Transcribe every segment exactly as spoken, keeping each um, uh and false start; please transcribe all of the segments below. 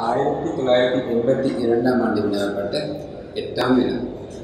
ஆயிரத்தி தொள்ளாயிரத்தி எண்பத்தி இரண்டாம் ஆண்டு வினவப்பட்ட எட்டாம் வினா.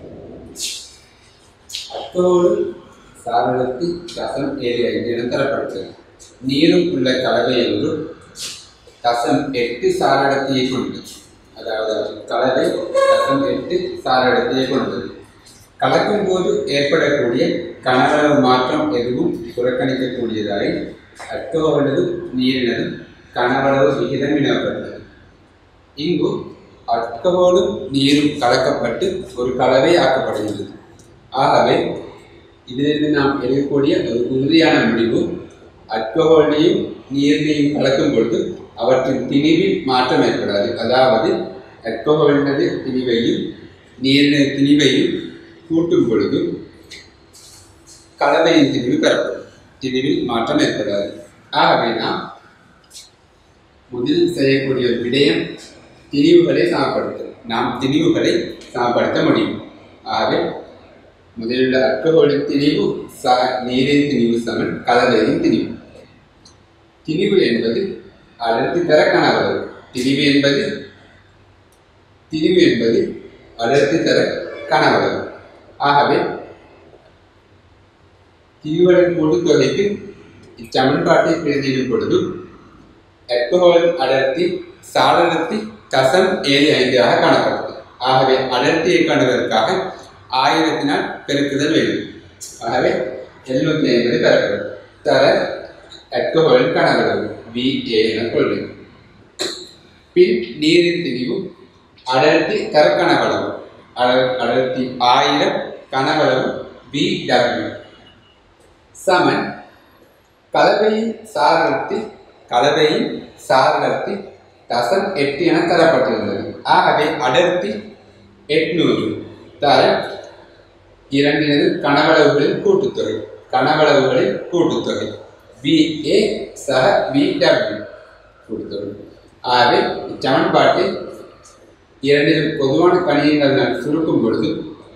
அக்கோடு சாரளத்தி தசம் ஏழு ஐந்து என தரப்படுகிறது. நீரும் உள்ள கலவை என்று தசம் எட்டு சாரடத்தியை கொண்டது. அதாவது கலவை தசம் எட்டு சாரடத்தியை கொண்டது. கலக்கும் போது ஏற்படக்கூடிய கனவளவு மாற்றம் எதுவும் புறக்கணிக்கக்கூடியதாய் அல்கோஹாலும் நீரினதும் கனவளவு விகிதம் வினவப்பட்டது. இங்கு அல்கோஹாலும் நீரும் கலக்கப்பட்டு ஒரு கலவை ஆக்கப்படுகிறது. ஆகவே இதிலிருந்து நாம் எடுக்கக்கூடிய ஒரு உறுதியான முடிவு, அல்கோஹாலையும் நீரினையும் கலக்கும் பொழுது அவற்றின் திணிவில் மாற்றம் ஏற்படாது. அதாவது அல்கோஹாலினது திணிவையும் நீரினது திணிவையும் கூட்டும் பொழுது கலவையின் திணிவு பெறப்படும். திணிவில் மாற்றம் ஏற்படாது. ஆகவே நாம் முதலில் செய்யக்கூடிய விடயம் திணிவுகளை சமப்படுத்தும். நாம் திணிவுகளை சமப்படுத்த முடியும். ஆகவே முதலில் அல்கோஹாலின் திணிவு நீரின் திணிவு சமன் கலவையின் திணிவு. திணிவு என்பது அடர்த்தி தர கனவளவு. திணிவு என்பது திணிவு என்பது அடர்த்தி தர கனவளவு. ஆகவே திணிவுகளின் கூட்டுத்தொகைக்கு இச்சமன்பாட்டை பிரதியிடும் பொழுது அல்கோஹாலின் அடர்த்தி சாரடத்தி தசம் ஏழு ஐந்து ஆக காணப்பட்டது. ஆகவே அடர்த்தியை காணுவதற்காக ஆயிரத்தினால் பெருக்குதல் வேண்டும். ஆகவே எழுநூத்தி ஐம்பது பெறப்படும். தர அல்கோஹாலின் கனவளவு வி ஏ என கொள்ளும். பின் நீரின் திணிவு அடர்த்தி தர கனவளவு அடர்த்தி ஆயிரம் கனவளவு வி டபிள்யூ சமன் கலவையின் சாரடத்தி கலவையின் சாரடத்தி தசம் எட்டு என தரப்பட்டிருந்தது. ஆகவே அடர்த்தி எட்நூறு தர இரண்டினது கனவளவுகளின் கூட்டுத்தொகை கனவளவுகளின் கூட்டுத்தொகை வி ஏ சக வி டபிள்யூ கூட்டுத்தொகை. ஆகவே இச்சமன்பாட்டில் இரண்டிலும் பொதுவான கணியங்கள் நான் சுருக்கும் பொழுது,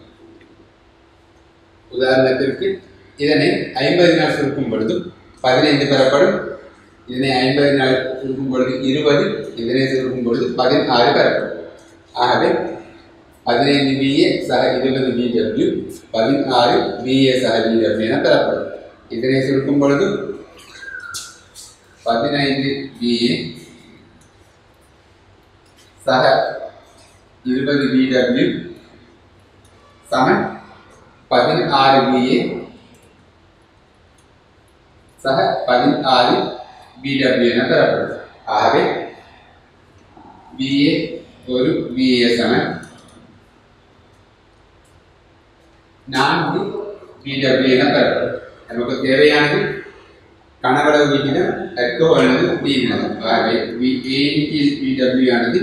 உதாரணத்திற்கு இதனை ஐம்பது நாள் சுருக்கும் பொழுது பதினைந்து பெறப்படும். இதனை ஐம்பது நாள் சுருக்கும் பொழுது இருபது, இதனை சுருக்கும் பொழுது பதினாறு பெறப்படும். ஆகவே பதினைந்து விஏ சக இருபது வி டபிள்யூ பதினாறு விஏ சக வி டபிள்யூ என பெறப்படும். இதனை சுருக்கும் பொழுது பதினைந்து விஏ சக இருபது வி டபிள்யூ சமன் பதினாறு விஏ சக பதினாறு வி டபிள்யூ என பெறப்படும். ஆகவே விஏ ஒரு விஏ சமன் நான்கு வி டபிள்யூ என பெறப்படும். நமக்கு தேவையானது கனவளவு விகிதம் அல்கோஹாலினது நீரினது. ஆகவே விஏ கீழ் வி டபிள்யூ ஆனது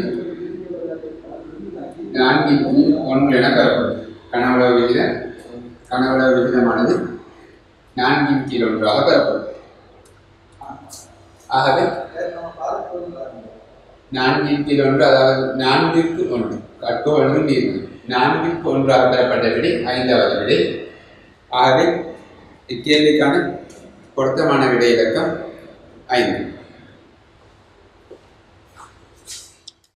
நான்கின் கீழ் ஒன்று என பெறப்படும். கனவளவு விகிதம் கனவளவு விகிதமானது நான்கின் கீழ் ஒன்றாக பெறப்படும். ஆகவே நான்கின் கீழ் ஒன்று, அதாவது நான்கிற்கு ஒன்று அல்கோஹாலின் நீர் நான்கிற்கு ஒன்றாக பெறப்பட்ட விடை ஐந்தாவது விடை. ஆகவே இக்கேள்விக்கான பொருத்தமான விடை இலக்கம் ஐந்து.